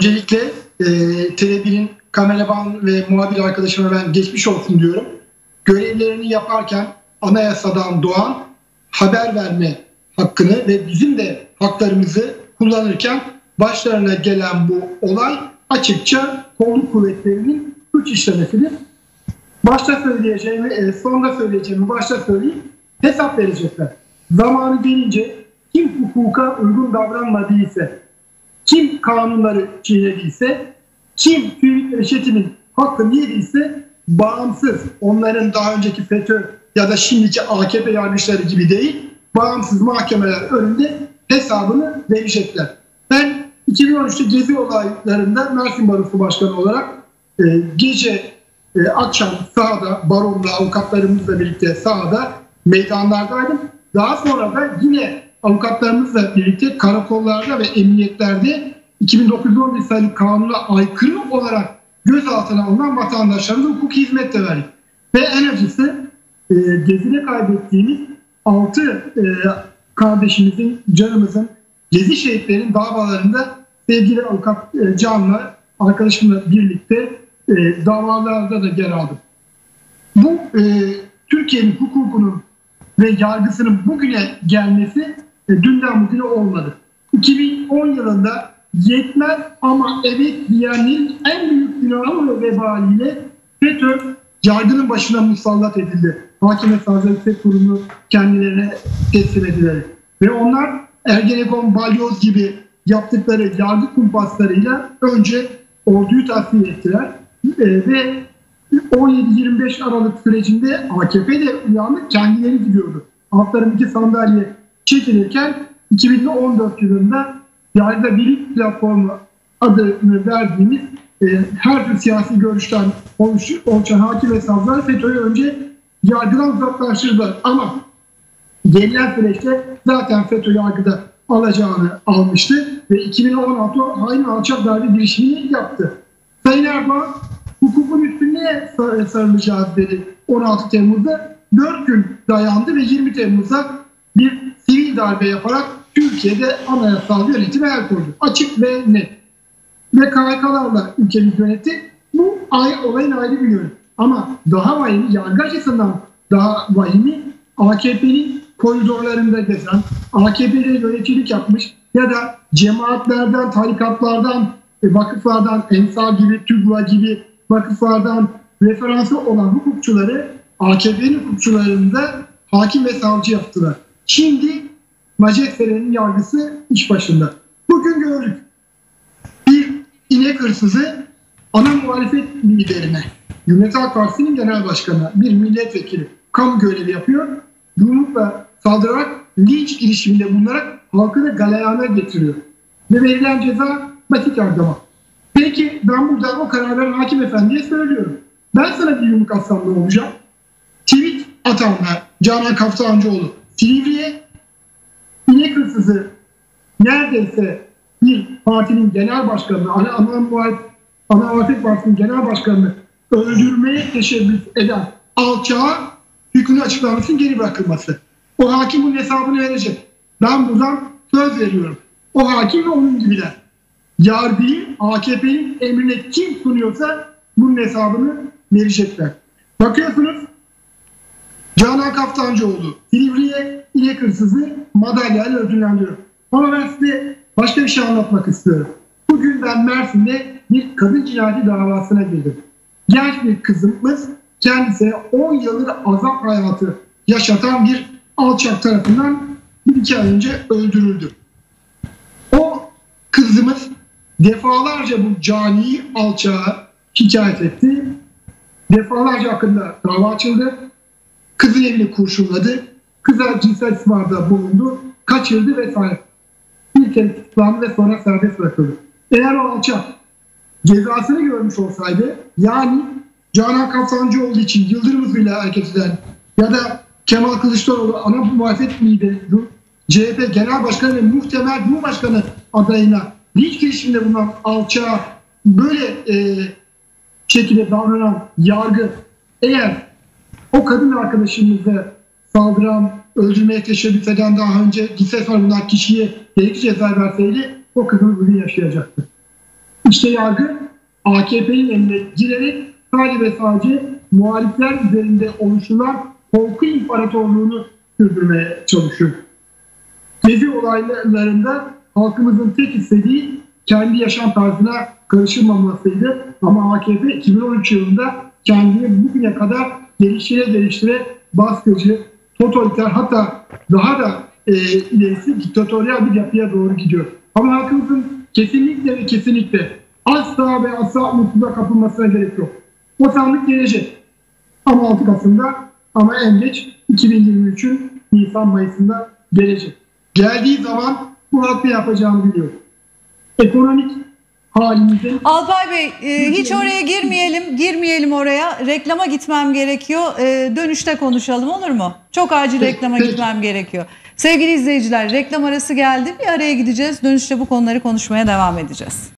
Öncelikle Tele1'in kameraman ve muhabir arkadaşıma ben geçmiş olsun diyorum. Görevlerini yaparken anayasadan doğan haber verme hakkını ve bizim de haklarımızı kullanırken başlarına gelen bu olay açıkça kolluk kuvvetlerinin suç işlemesidir. Başta söyleyeceğimi, sonra söyleyeceğimi başta söyleyeyim. Hesap verecekler. Zamanı gelince kim hukuka uygun davranmadıysa, kim kanunları çiğnediyse, kim TÜİK reşetimin hakkını yediyse bağımsız, onların daha önceki FETÖ ya da şimdiki AKP yargıçları gibi değil, bağımsız mahkemeler önünde hesabını verecekler. Ben 2013'te Gezi olaylarında Mersin Barosu Başkanı olarak gece, akşam sahada, baronla, avukatlarımızla birlikte sahada, meydanlardaydım. Daha sonra da yine avukatlarımızla birlikte karakollarda ve emniyetlerde 2911 sayılı kanuna aykırı olarak gözaltına alınan vatandaşlarımıza hukuki hizmet de verdik. Ve en acısı Gezi'de kaybettiğimiz 6 kardeşimizin, canımızın, Gezi şehitlerinin davalarında sevgili avukat Can'la, arkadaşımla birlikte davalarda da yer aldım. Bu Türkiye'nin hukukunun ve yargısının bugüne gelmesi dünden bugüne olmadı. 2010 yılında yetmez ama evet diyenlerin en büyük günahı ve vebaliyle FETÖ yargının başına musallat edildi. Hakim ve Savcı Yüksek Kurulu kendilerine teslim edilerek. Ve onlar Ergenekon, Balyoz gibi yaptıkları yargı kumpaslarıyla önce orduyu tasfiye ettiler. Ve 17-25 Aralık sürecinde AKP'de uyanık kendileri gidiyordu. Altlarındaki sandalye çekilirken 2014 yılında Yargıda Birlik Platformu adını verdiğimiz her tür siyasi görüşten oluşan hakim ve savcılar FETÖ'yü önce yargıdan uzaklaştırdılar. Ama gelinen süreçte zaten FETÖ yargıda alacağını almıştı ve 2016 hain alçak darbe girişimini yaptı. Sayın Erdoğan hukukun üstüne sarılacağız dedi 16 Temmuz'da. 4 gün dayandı ve 20 Temmuz'da bir sivil darbe yaparak Türkiye'de anayasal yönetime el koydu. Açık ve net. Ve KHK'larla ülkemiz yönetti. Bu olayın ayrı bir yönü. Ama daha vahimi, yargı açısından daha vahimi AKP'nin koridorlarında gezen, AKP'de yöneticilik yapmış ya da cemaatlerden, tarikatlardan, vakıflardan, EMSA gibi, TÜGVA gibi vakıflardan referansı olan hukukçuları AKP'nin hukukçularında hakim ve savcı yaptılar. Şimdi majestelerinin yargısı iş başında. Bugün gördük. Bir inek hırsızı ana muhalefet liderine, Cumhuriyet Halk Partisi'nin genel başkanı, bir milletvekili kamu görevi yapıyor. Yumrukla saldırarak, linç girişiminde bulunarak halkı da galeyana getiriyor. Ve verilen ceza basit yargılama. Peki ben burada o kararları hakim efendiye söylüyorum. Ben sana bir yumruk atsam ne olacak? Tweet atanlar, Canan Kaftancıoğlu, Silivri'ye inek hırsızı neredeyse bir partinin genel başkanını, ana muhalefet partisinin genel başkanını öldürmeye teşebbüs eden alçağa hükmünün açıklanmasının geri bırakılması. O hakim bunun hesabını verecek. Ben buradan söz veriyorum. O hakim ve onun gibiler. Yargıyı AKP'nin emrine kim sunuyorsa bunun hesabını verecekler. Bakıyorsunuz Canan Kaftancıoğlu Silivri'ye inek hırsızı madalyayla ödüllendiriyor. Ama ben size başka bir şey anlatmak istiyorum. Bugün ben Mersin'de bir kadın cinayeti davasına girdim. Genç bir kızımız kendisine 10 yıllık azap hayatı yaşatan bir alçak tarafından 1-2 ay önce öldürüldü. O kızımız defalarca bu cani alçağa şikayet etti. Defalarca hakkında dava açıldı. Kızın evini kurşunladı. Kıza cinsel istismarda bulundu. Kaçırdı vesaire. Bir kere tutuklandı ve sonra serbest bırakıldı. Eğer o alçak cezasını görmüş olsaydı, yani Canan Kaftancıoğlu için yıldırım hızıyla hareket eden ya da Kemal Kılıçdaroğlu ana muhalefet lideri, CHP Genel Başkanı ve muhtemel Cumhurbaşkanı adayına linç girişiminde bulunan alçağa böyle şekilde davranan yargı eğer o kadın arkadaşımıza saldıran, öldürmeye teşebbüs eden daha önce cinsel bulunan kişiye gerekli ceza verseydi o kadın bugün yaşayacaktı. İşte yargı AKP'nin eline girerek sadece ve sadece muhalifler üzerinde oluşturulan korku imparatorluğunu sürdürmeye çalışıyor. Gezi olaylarında halkımızın tek istediği kendi yaşam tarzına karışılmamasıydı. Ama AKP 2013 yılında kendini bugüne kadar geliştire baskıcı, totaliter, hatta daha da ilerisi diktatöryal bir yapıya doğru gidiyor. Ama halkımızın kesinlikle ve kesinlikle asla ve asla umutsuzluğa kapılmasına gerek yok. O sandık gelecek. Ama 6 Kasım'da, ama en geç 2023'ün Nisan-Mayıs'ında gelecek. Geldiği zaman bu halk ne yapacağını biliyor. Ekonomik halimizin... Alpay Bey, hiç oraya girmeyelim oraya. Reklama gitmem gerekiyor. Dönüşte konuşalım, olur mu? Çok acil reklama gitmem gerekiyor. Sevgili izleyiciler, reklam arası geldi. Bir araya gideceğiz. Dönüşte bu konuları konuşmaya devam edeceğiz.